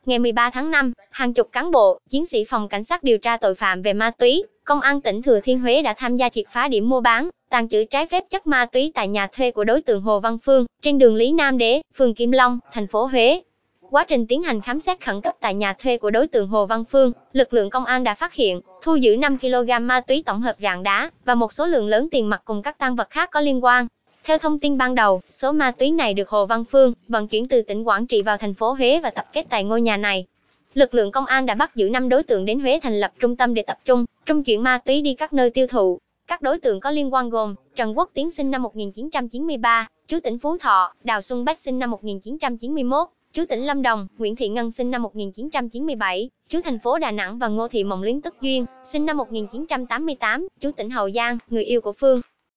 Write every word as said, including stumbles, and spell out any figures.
Ngày mười ba tháng năm, hàng chục cán bộ, chiến sĩ phòng cảnh sát điều tra tội phạm về ma túy, Công an tỉnh Thừa Thiên Huế đã tham gia triệt phá điểm mua bán, tàng trữ trái phép chất ma túy tại nhà thuê của đối tượng Hồ Văn Phương, trên đường Lý Nam Đế, phường Kim Long, thành phố Huế. Quá trình tiến hành khám xét khẩn cấp tại nhà thuê của đối tượng Hồ Văn Phương, lực lượng công an đã phát hiện, thu giữ năm ki lô gam ma túy tổng hợp dạng đá và một số lượng lớn tiền mặt cùng các tang vật khác có liên quan. Theo thông tin ban đầu, số ma túy này được Hồ Văn Phương vận chuyển từ tỉnh Quảng Trị vào thành phố Huế và tập kết tại ngôi nhà này. Lực lượng công an đã bắt giữ năm đối tượng đến Huế thành lập trung tâm để tập trung, trung chuyển ma túy đi các nơi tiêu thụ. Các đối tượng có liên quan gồm Trần Quốc Tiến sinh năm một nghìn chín trăm chín mươi ba, trú tỉnh Phú Thọ, Đào Xuân Bách sinh năm một nghìn chín trăm chín mươi mốt, trú tỉnh Lâm Đồng, Nguyễn Thị Ngân sinh năm một nghìn chín trăm chín mươi bảy, trú thành phố Đà Nẵng và Ngô Thị Mộng Luyến Tức Duyên, sinh năm một nghìn chín trăm tám mươi tám, trú tỉnh Hậu Giang, người yêu của Phương.